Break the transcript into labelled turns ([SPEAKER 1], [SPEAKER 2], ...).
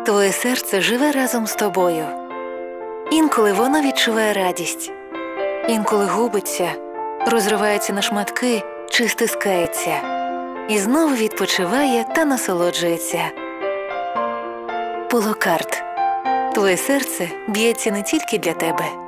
[SPEAKER 1] Твоє серце живе разом з тобою. Інколи воно відчуває радість, інколи губиться, розривається на шматки чи стискається. І знову відпочиває та насолоджується. Пулокарт. Твоє серце б'ється не тільки для тебе.